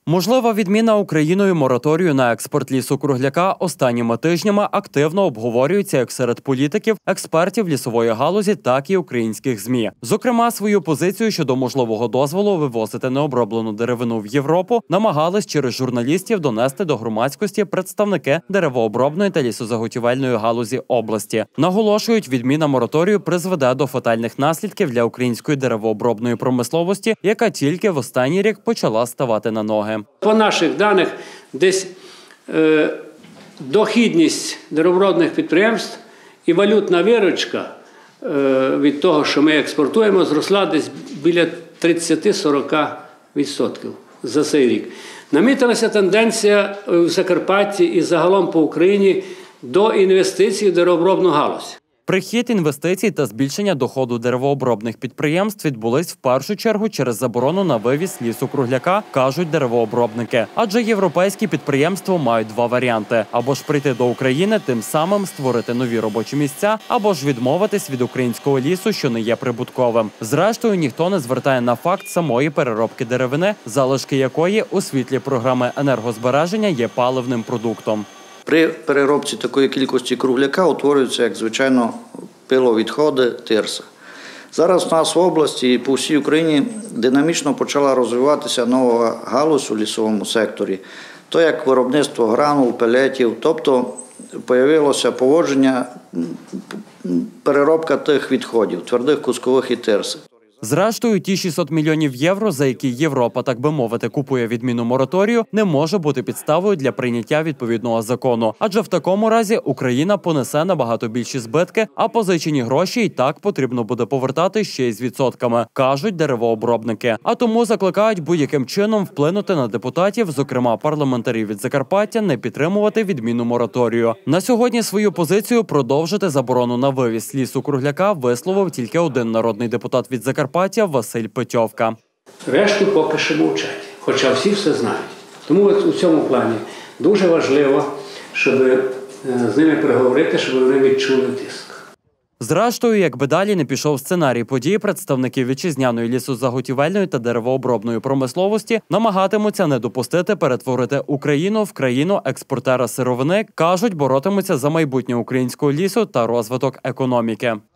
Можлива відміна Україною мораторію на експорт лісу-кругляка останніми тижнями активно обговорюється як серед політиків, експертів лісової галузі, так і українських ЗМІ. Зокрема, свою позицію щодо можливого дозволу вивозити необроблену деревину в Європу намагались через журналістів донести до громадськості представники деревообробної та лісозаготівельної галузі області. Наголошують, відміна мораторію призведе до фатальних наслідків для української деревообробної промисловості, яка тільки в останній рік почала ставати на ноги. По наших даних, десь дохідність деревообробних підприємств і валютна виручка від того, що ми експортуємо, зросла десь біля 30-40% за цей рік. Намітилася тенденція в Закарпатті і загалом по Україні до інвестицій в деревообробну галузь. Прихід інвестицій та збільшення доходу деревообробних підприємств відбулись в першу чергу через заборону на вивіз лісу-кругляка, кажуть деревообробники. Адже європейські підприємства мають два варіанти – або ж прийти до України, тим самим створити нові робочі місця, або ж відмовитись від українського лісу, що не є прибутковим. Зрештою, ніхто не звертає на факт самої переробки деревини, залишки якої у світлі програми енергозбереження є паливним продуктом. При переробці такої кількості кругляка утворюються, як звичайно, пиловідходи, тирса. Зараз у нас в області і по всій Україні динамічно почала розвиватися нова галузь у лісовому секторі. То як виробництво гранул, пелетів, тобто з'явилося поводження, переробка тих відходів, твердих, кускових і тирси. Зрештою, ті 600 мільйонів євро, за які Європа, так би мовити, купує відміну мораторію, не може бути підставою для прийняття відповідного закону. Адже в такому разі Україна понесе набагато більші збитки, а позичені гроші і так потрібно буде повертати ще й з відсотками, кажуть деревообробники. А тому закликають будь-яким чином вплинути на депутатів, зокрема парламентарів від Закарпаття, не підтримувати відміну мораторію. На сьогодні свою позицію продовжити заборону на вивіз лісу-кругляка висловив тільки один народний депутат від Закарпаття – Василь Петьовка. Решту поки що мовчать, хоча всі все знають. Тому у цьому плані дуже важливо, щоб з ними переговорити, щоб вони відчули тиск. Зрештою, якби далі не пішов сценарій подій, представники вітчизняної лісозаготівельної та деревообробної промисловості намагатимуться не допустити перетворити Україну в країну експортера сировини, кажуть, боротимуться за майбутнє українського лісу та розвиток економіки.